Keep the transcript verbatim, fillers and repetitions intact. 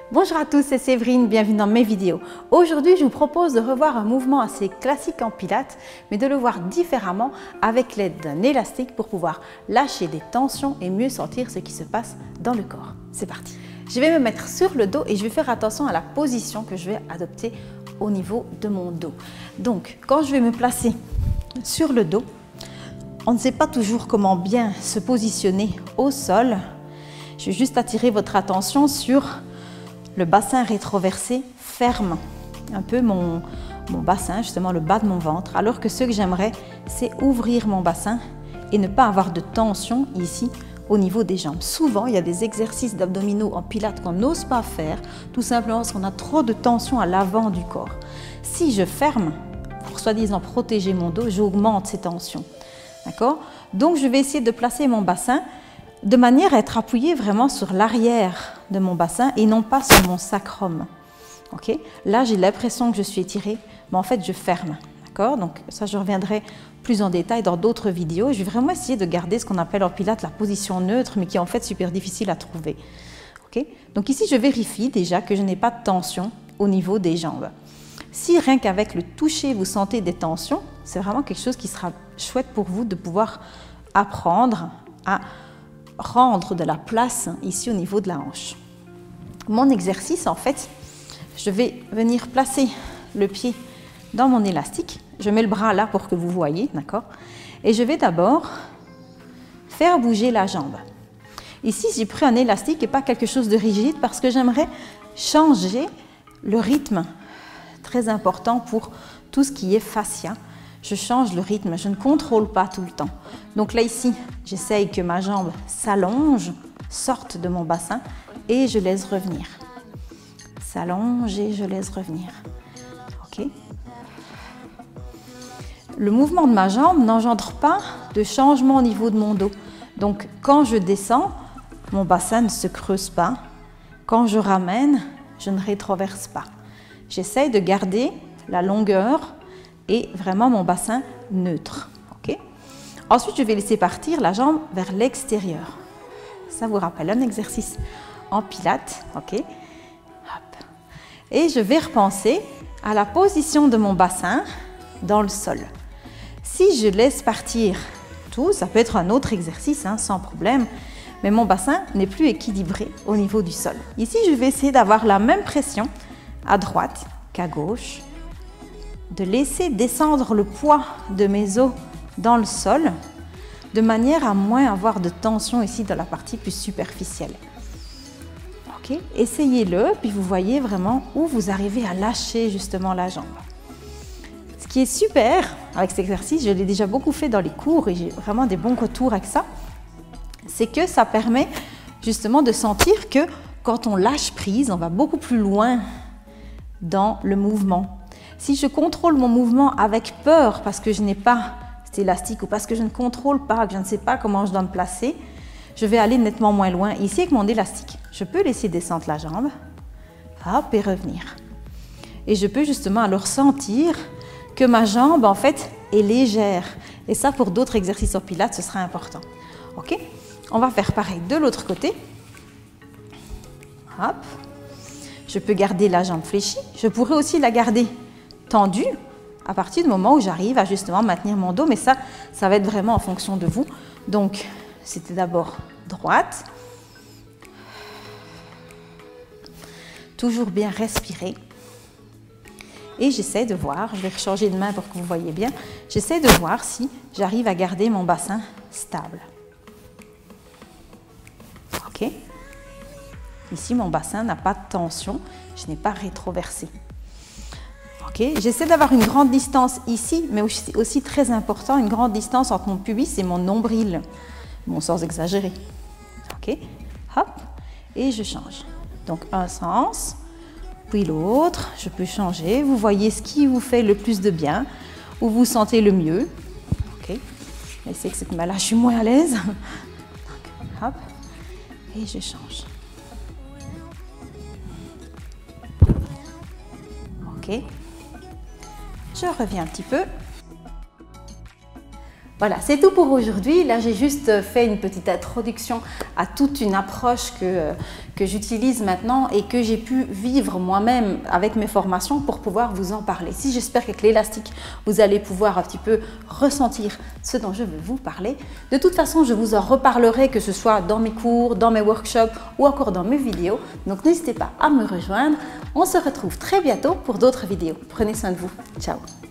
Bonjour à tous, c'est Séverine, bienvenue dans mes vidéos. Aujourd'hui, je vous propose de revoir un mouvement assez classique en pilates, mais de le voir différemment avec l'aide d'un élastique pour pouvoir lâcher des tensions et mieux sentir ce qui se passe dans le corps. C'est parti. Je vais me mettre sur le dos et je vais faire attention à la position que je vais adopter au niveau de mon dos. Donc, quand je vais me placer sur le dos, on ne sait pas toujours comment bien se positionner au sol. Je vais juste attirer votre attention sur le bassin rétroversé ferme un peu mon, mon bassin, justement le bas de mon ventre, alors que ce que j'aimerais, c'est ouvrir mon bassin et ne pas avoir de tension ici au niveau des jambes. Souvent, il y a des exercices d'abdominaux en pilates qu'on n'ose pas faire, tout simplement parce qu'on a trop de tension à l'avant du corps. Si je ferme, pour soi-disant protéger mon dos, j'augmente ces tensions. D'accord? Donc, je vais essayer de placer mon bassin de manière à être appuyé vraiment sur l'arrière de mon bassin et non pas sur mon sacrum. Okay? Là, j'ai l'impression que je suis étirée, mais en fait, je ferme. D'accord? Donc, ça, je reviendrai plus en détail dans d'autres vidéos. Je vais vraiment essayer de garder ce qu'on appelle en pilates la position neutre, mais qui est en fait super difficile à trouver. Okay? Donc ici, je vérifie déjà que je n'ai pas de tension au niveau des jambes. Si rien qu'avec le toucher, vous sentez des tensions, c'est vraiment quelque chose qui sera chouette pour vous de pouvoir apprendre à rendre de la place ici au niveau de la hanche. Mon exercice, en fait, je vais venir placer le pied dans mon élastique. Je mets le bras là pour que vous voyez, d'accord? Et je vais d'abord faire bouger la jambe. Ici, j'ai pris un élastique et pas quelque chose de rigide parce que j'aimerais changer le rythme, très important pour tout ce qui est fascia. Je change le rythme, je ne contrôle pas tout le temps. Donc là, ici, j'essaye que ma jambe s'allonge, sorte de mon bassin et je laisse revenir. S'allonge et je laisse revenir. OK? Le mouvement de ma jambe n'engendre pas de changement au niveau de mon dos. Donc, quand je descends, mon bassin ne se creuse pas. Quand je ramène, je ne rétroverse pas. J'essaye de garder la longueur et vraiment mon bassin neutre. Okay? Ensuite, je vais laisser partir la jambe vers l'extérieur. Ça vous rappelle un exercice en pilates. Okay? Hop. Et je vais repenser à la position de mon bassin dans le sol. Si je laisse partir tout, ça peut être un autre exercice, hein, sans problème, mais mon bassin n'est plus équilibré au niveau du sol. Ici, je vais essayer d'avoir la même pression à droite qu'à gauche, de laisser descendre le poids de mes os dans le sol, de manière à moins avoir de tension ici dans la partie plus superficielle. Ok, essayez-le, puis vous voyez vraiment où vous arrivez à lâcher justement la jambe. Ce qui est super avec cet exercice, je l'ai déjà beaucoup fait dans les cours et j'ai vraiment des bons retours avec ça, c'est que ça permet justement de sentir que quand on lâche prise, on va beaucoup plus loin dans le mouvement. Si je contrôle mon mouvement avec peur parce que je n'ai pas cet élastique ou parce que je ne contrôle pas, que je ne sais pas comment je dois me placer, je vais aller nettement moins loin. Ici, avec mon élastique, je peux laisser descendre la jambe, hop, et revenir. Et je peux justement alors sentir que ma jambe, en fait, est légère. Et ça, pour d'autres exercices en pilates, ce sera important. OK? On va faire pareil de l'autre côté. Hop. Je peux garder la jambe fléchie. Je pourrais aussi la garder tendue à partir du moment où j'arrive à justement maintenir mon dos. Mais ça, ça va être vraiment en fonction de vous. Donc, c'était d'abord droite. Toujours bien respirer. Et j'essaie de voir, je vais changer de main pour que vous voyez bien, j'essaie de voir si j'arrive à garder mon bassin stable. OK? Ici, mon bassin n'a pas de tension, je n'ai pas rétroversé. OK? J'essaie d'avoir une grande distance ici, mais aussi, aussi très important, une grande distance entre mon pubis et mon nombril, bon, sans exagérer. OK? Hop, et je change. Donc, un sens, puis l'autre, je peux changer. Vous voyez ce qui vous fait le plus de bien, où vous sentez le mieux. OK? C'est que cette main-là, je suis moins à l'aise. Donc, hop, et je change. OK. Je reviens un petit peu. Voilà, c'est tout pour aujourd'hui. Là, j'ai juste fait une petite introduction à toute une approche que, que j'utilise maintenant et que j'ai pu vivre moi-même avec mes formations pour pouvoir vous en parler. Si j'espère qu'avec l'élastique, vous allez pouvoir un petit peu ressentir ce dont je veux vous parler. De toute façon, je vous en reparlerai, que ce soit dans mes cours, dans mes workshops ou encore dans mes vidéos. Donc, n'hésitez pas à me rejoindre. On se retrouve très bientôt pour d'autres vidéos. Prenez soin de vous. Ciao!